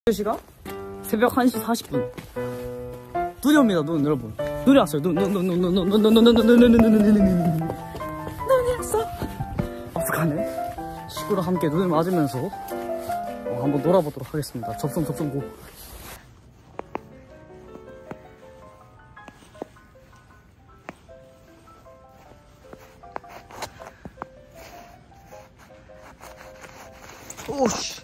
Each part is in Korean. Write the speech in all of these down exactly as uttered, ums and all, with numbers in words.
시가 새벽 한 시 사십 분. 눈이 옵니다. 눈 여러분. 눈이 왔어요. 눈, 눈, 눈, 눈, 눈, 눈, 눈, 눈, 눈, 눈, 눈, 눈, 눈, 눈, 눈, 눈, 눈이 왔어. 어떡하네. 시구랑 함께 눈을 맞으면서 어, 한번 놀아보도록 하겠습니다. 접선 접선 고. 오씨.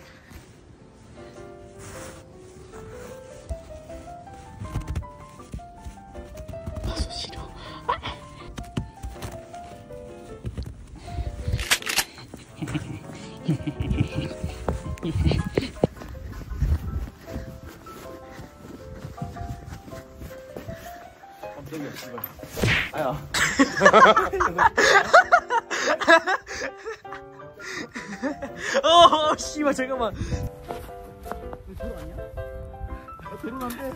아주 싫어. 깜짝이야, 씨발. 아야. 어, 씨발, 잠깐만. 이거 도로 아니야? 도로 난데.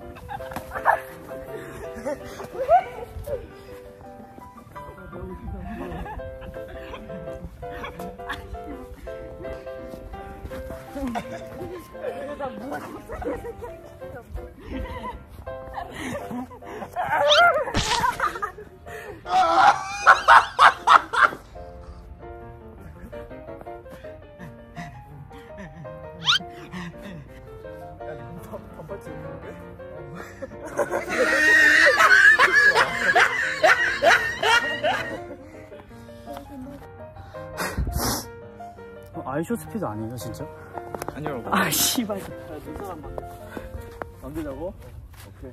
아이쇼 스피드 아니에요 진짜? 아니요. 아 씨발. 눈 사람만 만들자고? 오케이.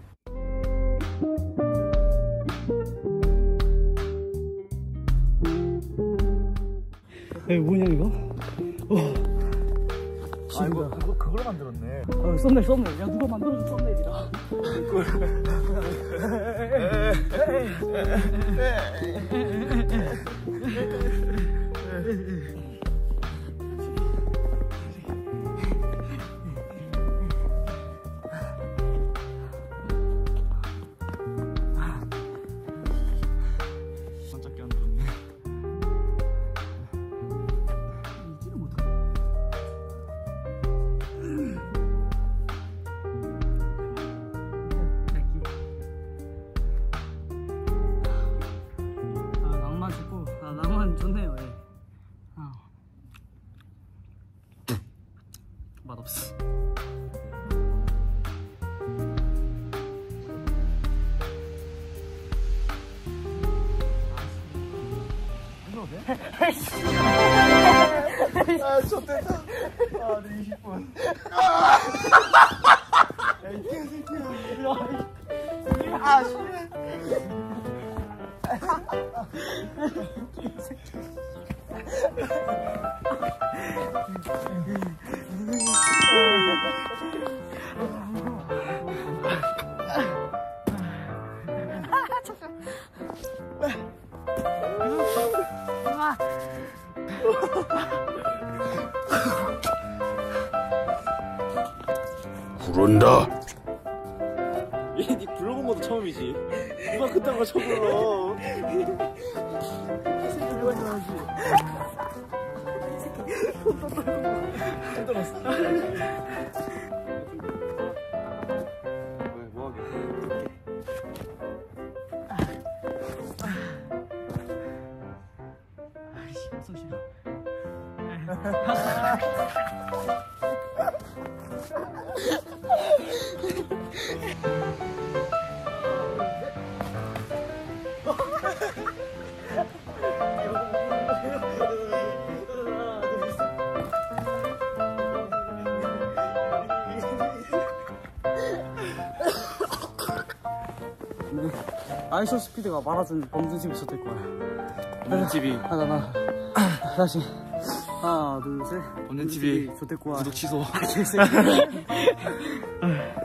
여기 뭐냐 이거? 어. 아 이거 그거 그걸 만들었네. 어, 썸네일 썸네일. 야 누가 만들어준 썸네일이다. 반짝이 안 들었네. 이지를 못하네. 아 낭만 좋고, 아 낭만 좋네요. 예. 아. 맛없어. 아, 좋됐다. 아, 내 이십 분. 야, 이 개새끼야. 아, 싫어. 부른다. 얘니 불러본 것도 처음이지. 누가 그딴 걸 처음 불러. 왜, 뭐하게? 아이씨, 손 싫어. 아이쇼 스피드가 말아준 범준집이 있었을 거야. 범준집이. 하나, 나. 다시. 하나, 둘, 셋. 범준집이 좋댔고. 구독 취소. 아, 개새끼.